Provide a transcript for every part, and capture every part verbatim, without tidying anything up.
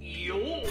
よ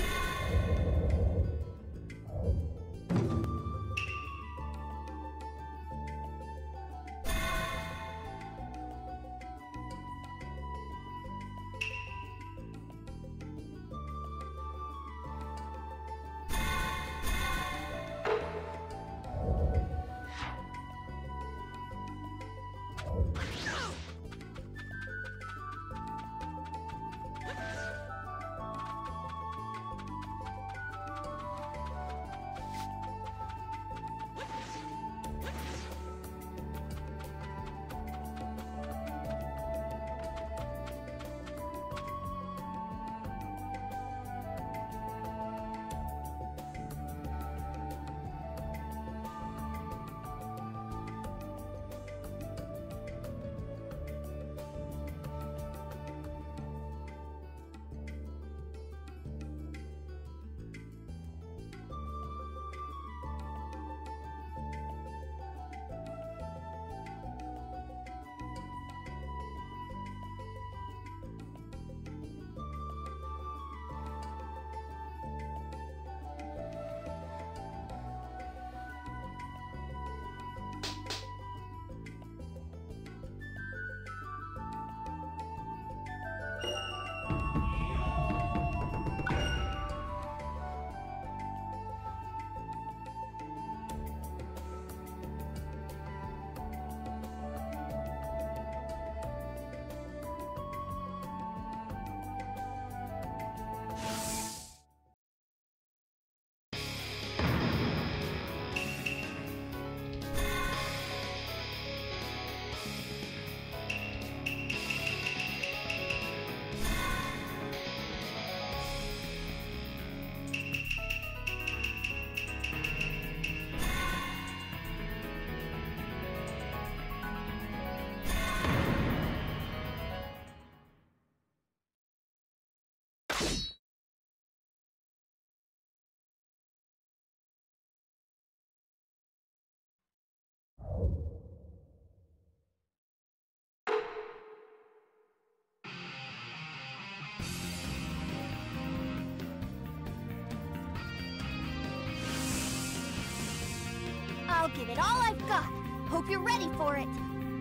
I'll give it all I've got. Hope you're ready for it.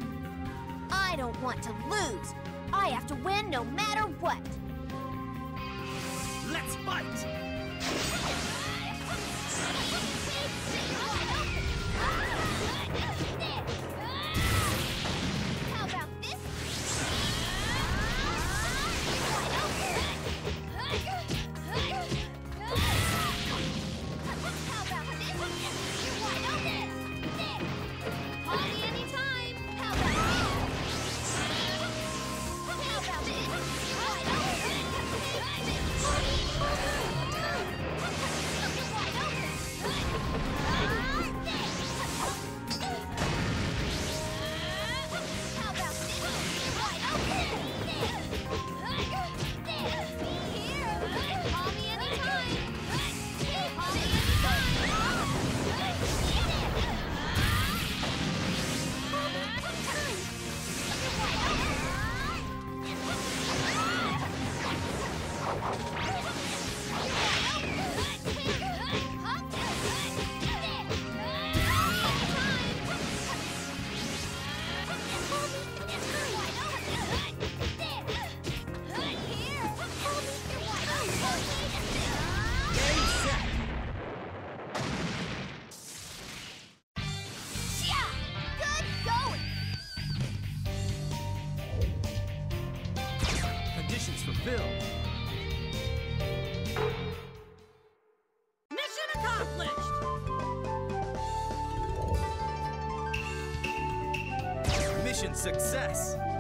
I don't want to lose. I have to win no matter what. Let's fight! How about this? How about this? You're wide open! Call me anytime! How about this? How about this? Wide open! You're wide open! How about this? Wide open! Here! Call me anytime! Call me Conditions fulfilled. Mission accomplished! Mission success!